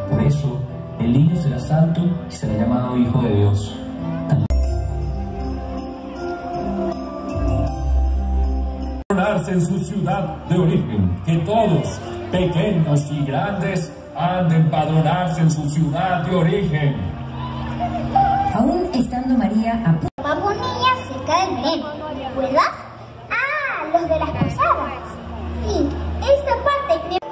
Por eso, el niño será santo y será llamado Hijo de Dios. En su ciudad de origen, que todos, pequeños y grandes, han de empadronarse en su ciudad de origen. Aún estando María a punto. Ponía cerca del Belén, ¿recuerdas? Ah, los de las posadas. Sí, esta parte creo.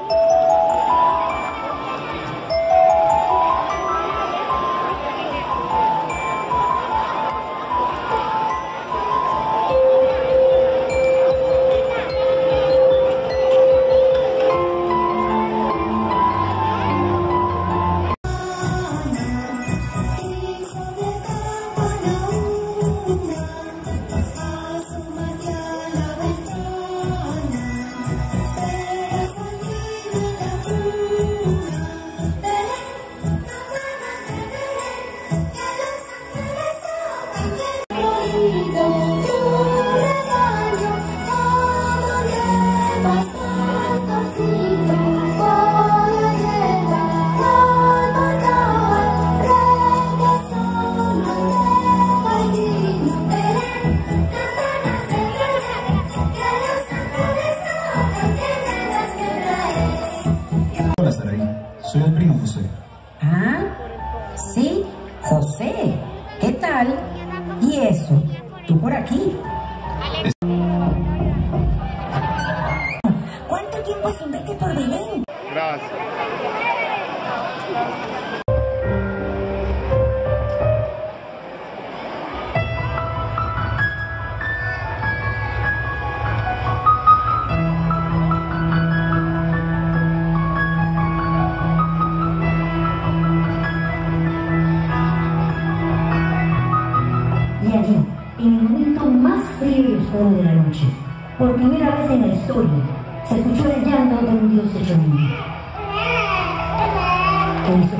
Hola, Saraí. Soy el primo José. Ah, sí, José. ¿Qué tal? ¿Y eso? ¿Tú por aquí? ¿Cuánto tiempo sin verte por Belén? Gracias. Y allí, en el momento más frío y oscuro de la noche, por primera vez en la historia, se escuchó el llanto de un Dios hecho niño, que hizo